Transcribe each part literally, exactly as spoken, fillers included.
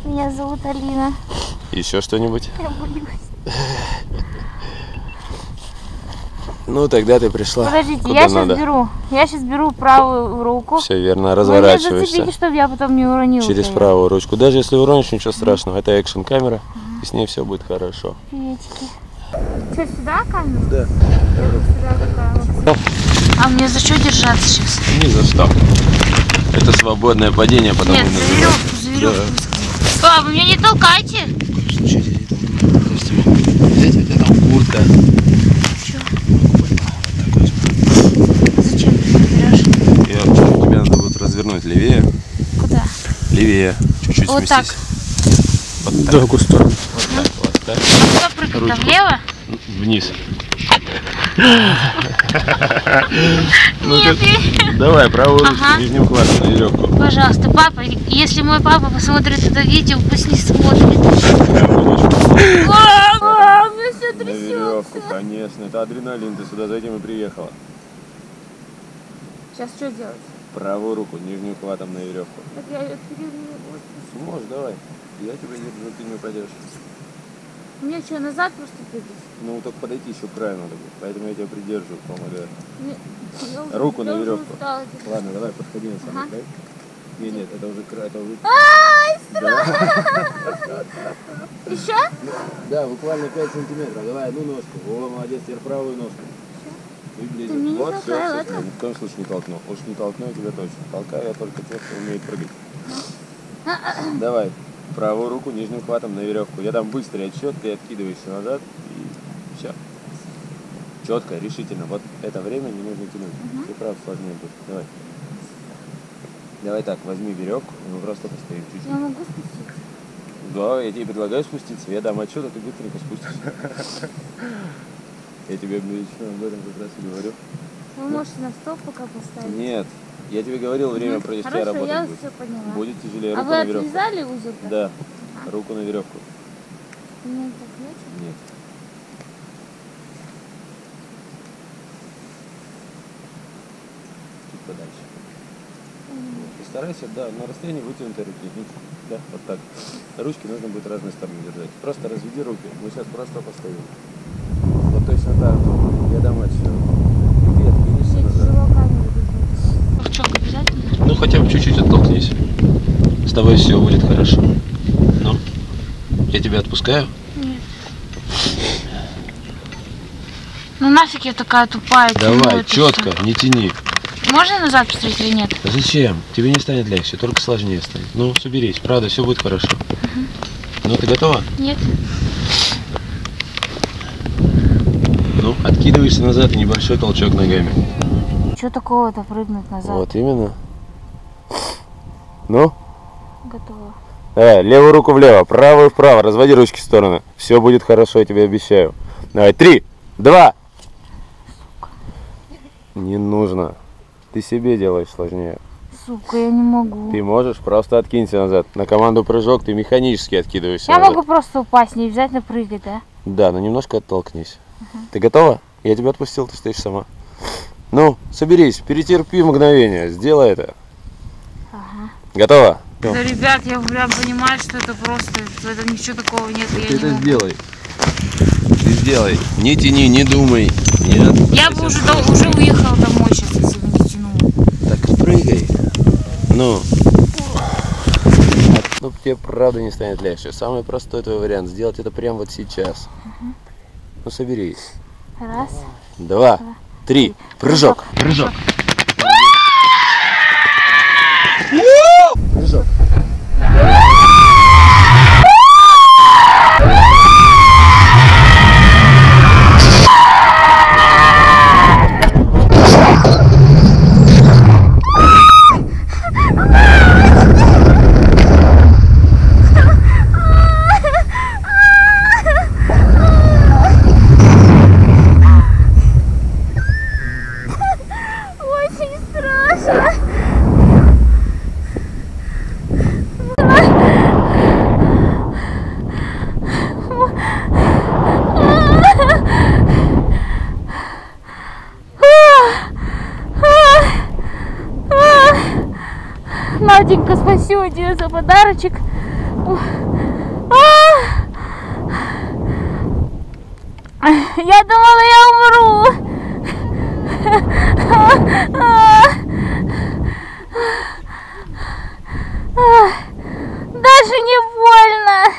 Меня зовут Алина. Еще что-нибудь? Я боюсь. Ну, тогда ты пришла. Подождите, куда я сейчас надо. беру. Я сейчас беру правую руку. Все верно, Вы разворачиваешься. меня зацепите, чтобы я потом не уронила. Через ее. правую ручку. Даже если уронишь, ничего страшного. Это экшн-камера, и с ней все будет хорошо. Приветики. Что, сюда камеру? Да. Сюда такая. А мне за что держаться сейчас? Ни за что. Это свободное падение, потому Нет, за веревку, за веревку. Да. Папа, меня не толкайте. Взять у тебя там куртка. Че? Зачем ты меня берешь? Я, тебе надо будет развернуть левее. Куда? Левее. Чуть-чуть Вот сместись. так. Вот так. В другую сторону. Вот так, вот так. А куда прыгать? Там влево? Вниз. Нет, я... Давай, правую ручку, Ага. нижним хватом на веревку. Пожалуйста, папа, если мой папа посмотрит это видео, пусть не смотрит. А, у меня все На трясется. веревку, конечно. Это адреналин, ты сюда за этим и приехала. Сейчас что делать? Правую руку, нижним хватом на веревку. Так я ее переверну. Сможешь, давай. Я тебя держу, ты не упадешь. Мне что, назад просто прыгать? Ну, только подойти еще к краю надо будет, поэтому я тебя придерживаю, помогаю. Мне... я уже- Руку я на уже веревку. устала. Ладно, давай, подходи на самый Ага. край. Нет, нет, это уже край, это уже... Ай, Да. еще? Да, буквально пять сантиметров. Давай одну ножку. О, молодец, теперь правую ножку. И ближе. Ты меня не Вот, все, толкай, все, ладно? ни в коем случае не толкну. Уж не толкну я тебя точно. Толкаю я только тех, кто умеет прыгать. Давай, правую руку нижним хватом на веревку. Я дам быстрый отсчет, ты откидываешься назад и все. Четко, решительно. Вот это время не нужно тянуть. Угу. Все правда сложнее будет. Давай. Давай так, возьми веревку, и мы просто постоим чуть-чуть. Я могу спуститься? Да, я тебе предлагаю спуститься. Я дам отчет, а ты быстренько спустишься. Я тебе обычно об этом как раз и говорю. Вы можете на стол пока поставить? Нет, я тебе говорил, время против тебя Хорошо, работать я будет. все поняла. Будет тяжелее. А Руку вы на веревку. отвязали узел? Да, руку на веревку. Мне так нечего? Нет. Чуть подальше. Постарайся, да, на расстоянии вытянутой руки. Да, вот так. Ручки нужно будет разные стороны держать. Просто разведи руки. Мы сейчас просто постоим. Вот точно так. Я дам отсюда. Ты откинешься Мне назад. тяжело камеру держать. Ручок обязательно? Ну хотя бы чуть-чуть оттолкнись. С тобой все будет хорошо. Ну, я тебя отпускаю. Нет. Ну нафиг я такая тупая. тяну Давай, это четко, всё. не тяни. Можно назад посмотреть или нет? А зачем? Тебе не станет легче, только сложнее станет. Ну, соберись, правда, все будет хорошо. Угу. Ну, ты готова? Нет. Ну, откидываешься назад и небольшой толчок ногами. Что такого-то прыгнуть назад? Вот именно. Ну, Готово. давай, левую руку влево, правую вправо, разводи ручки в стороны. Все будет хорошо, я тебе обещаю. Давай, три, два. Не нужно. Ты себе делаешь сложнее. Сука, я не могу. Ты можешь, просто откинься назад. На команду прыжок ты механически откидываешься Я назад. могу просто упасть, не обязательно прыгать, да? Да, но немножко оттолкнись. Угу. Ты готова? Я тебя отпустил, ты стоишь сама. Ну, соберись, перетерпи мгновение, сделай это. Ага. Готова? Да, ребят, я прям понимаю, что это просто, в этом ничего такого нет. Ты Я это не могу. сделай. Ты сделай. Не тяни, не думай. Нет. Я бы уже, дол- уже уехала домой сейчас, если бы не тянула. Так прыгай. Ну. Ну, тебе правда не станет легче. Самый простой твой вариант сделать это прямо вот сейчас. Угу. Ну, соберись. Раз. Два. Два. Три. Прыжок. Прыжок. Прыжок. Очень страшно. Наденька, спасибо тебе за подарочек. Я думала, я умру. Даже не больно.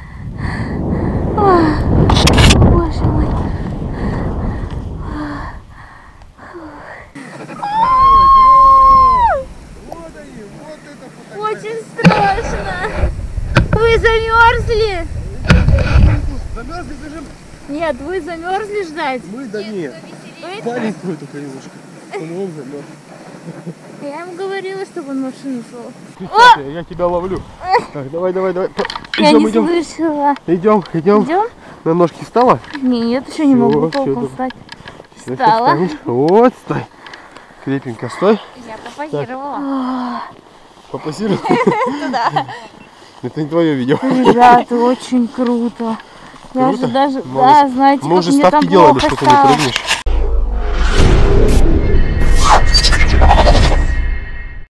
Боже мой. Очень страшно. Вы замерзли? Замерзли, бежим. Нет, вы замерзли ждать? Мы, да нет. Вы? Парень твой только немножко. Он он замерз. Я ему говорила, чтобы он машину шел. Сейчас я, я тебя ловлю. Так, давай, давай, давай. Я Идем, не идем. слышала. Идем, идем. Идем? На ножки встала? Нет, еще не Всё, могу всё, толком да. встать. Всё, Встала. встанешь. Вот, стой. Крепенько стой. Я попозировала. Попозируй. Это не твое видео. Ребята, очень круто. Я Круто? же даже, Молодец. да, знаете, Мы как уже мне там ставки делали, плохо что ты не стало. прыгнешь.